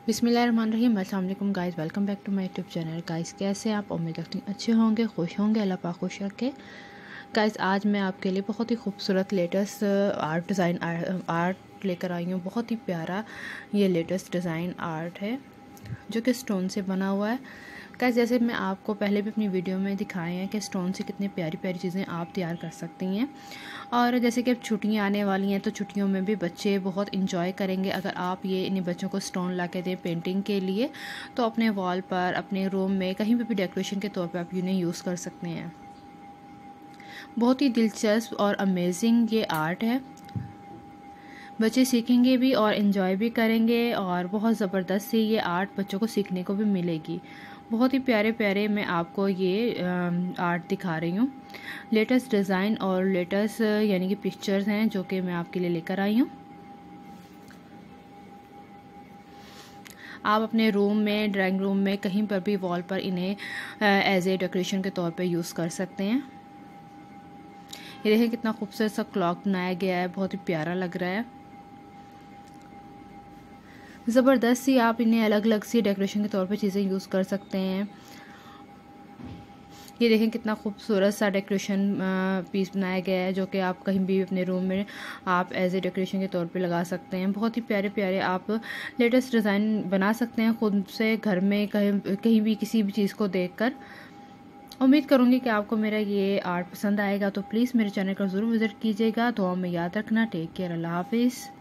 बिस्मिल्लाहिर्रहमानिर्रहीम। अस्सलाम वालेकुम guys, welcome back to my YouTube channel. Guys कैसे आप? उम्मीद रखती हूँ अच्छे होंगे, खुश होंगे। अल्लाह पाक खुश रखे। गाइस आज मैं आपके लिए बहुत ही खूबसूरत लेटेस्ट आर्ट लेकर आई हूँ। बहुत ही प्यारा ये लेटेस्ट डिज़ाइन आर्ट है जो कि स्टोन से बना हुआ है। गाइस जैसे मैं आपको पहले भी अपनी वीडियो में दिखाए हैं कि स्टोन से कितनी प्यारी प्यारी चीज़ें आप तैयार कर सकती हैं। और जैसे कि अब छुट्टियां आने वाली हैं तो छुट्टियों में भी बच्चे बहुत इंजॉय करेंगे अगर आप ये इन्हीं बच्चों को स्टोन ला के दें पेंटिंग के लिए। तो अपने वॉल पर, अपने रूम में, कहीं भी डेकोरेशन के तौर पर आप इन्हें यूज़ कर सकते हैं। बहुत ही दिलचस्प और अमेजिंग ये आर्ट है। बच्चे सीखेंगे भी और इन्जॉय भी करेंगे और बहुत ज़बरदस्त सी ये आर्ट बच्चों को सीखने को भी मिलेगी। बहुत ही प्यारे प्यारे मैं आपको ये आर्ट दिखा रही हूँ। लेटेस्ट डिज़ाइन और लेटेस्ट यानी कि पिक्चर्स हैं जो कि मैं आपके लिए लेकर आई हूँ। आप अपने रूम में, ड्राइंग रूम में, कहीं पर भी वॉल पर इन्हें एज ए डेकोरेशन के तौर पे यूज़ कर सकते हैं। ये देखें कितना खूबसूरत सा क्लॉक बनाया गया है, बहुत ही प्यारा लग रहा है। ज़बरदस्त सी आप इन्हें अलग अलग सी डेकोरेशन के तौर पे चीज़ें यूज़ कर सकते हैं। ये देखें कितना खूबसूरत सा डेकोरेशन पीस बनाया गया है जो कि आप कहीं भी अपने रूम में आप एज ए डेकोरेशन के तौर पे लगा सकते हैं। बहुत ही प्यारे प्यारे आप लेटेस्ट डिज़ाइन बना सकते हैं खुद से घर में, कहीं भी किसी भी चीज़ को देखकर। उम्मीद करूँगी कि आपको मेरा ये आर्ट पसंद आएगा, तो प्लीज़ मेरे चैनल को ज़रूर विज़िट कीजिएगा। दुआ में याद रखना। Take care. अल्लाह हाफिज़।